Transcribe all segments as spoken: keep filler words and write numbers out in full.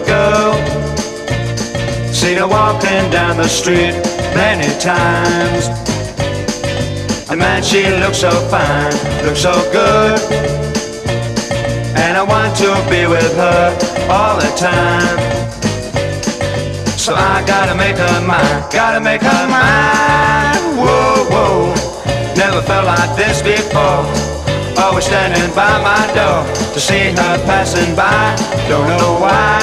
girl. Seen her walking down the street many times. And man, she looks so fine, looks so good, and I want to be with her all the time. So I gotta make her mine, gotta make her mine. Whoa, whoa, never felt like this before. Always standing by my door to see her passing by. Don't know why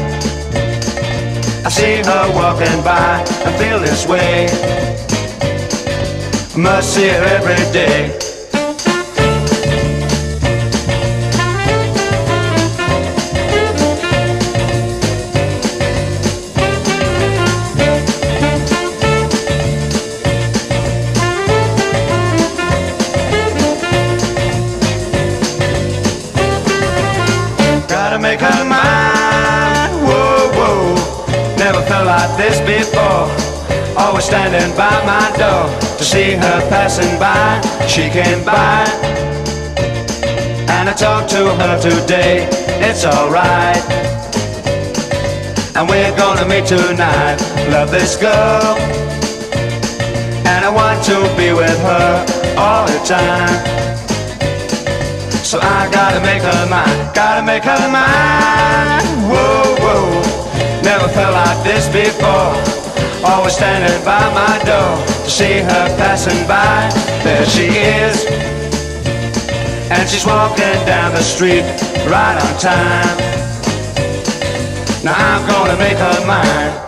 I see her walking by and feel this way. Must see her every day. Gotta make her mine. Whoa, whoa, never felt like this before. Always standing by my door to see her passing by. She came by and I talked to her today. It's alright, and we're gonna meet tonight. Love this girl, and I want to be with her all the time. So I gotta make her mine, gotta make her mine. Whoa, whoa, never felt like this before. Always standing by my door to see her passing by. There she is, and she's walking down the street right on time. Now I'm gonna make her mine.